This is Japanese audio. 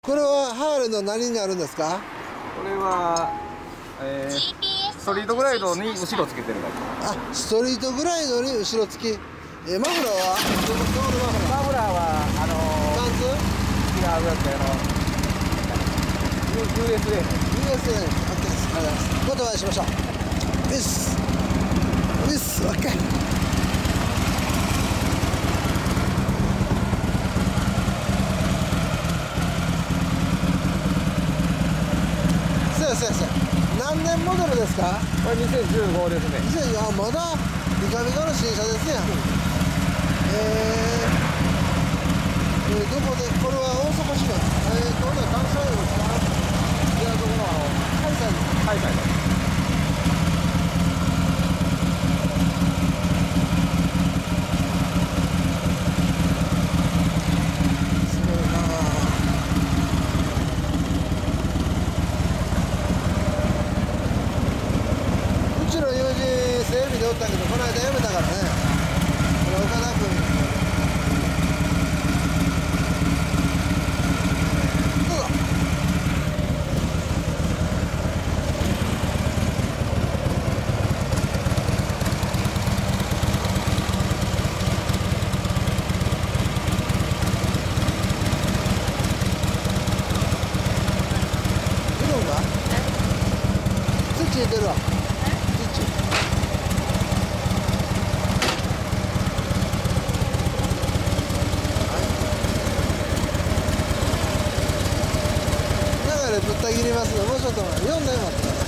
これはハーレーの何になるんですか？ これは、ストリートグライドに後ろつけてるバイク。 あ、ストリートグライドに後ろ付き。マフラーはどのマフラー？ マフラーはパンツ？ 違うやつUSA の。 USA ね。OK です。ありがとうございます。またお会いしましょう。ウィス。ウィス。OK。先生、何年モデルですか？ これ2015ですね。 2015、まだビカビカの新車ですやん。どこで、これは大阪市内。これは関西ですか？ いや、どこの関西の。 関西の。 整備でおったけどこの間辞めたからね。これ岡田君どうぞ。いるんか？土入れてるわ。ぶった切りますの。もうちょっと4年待って。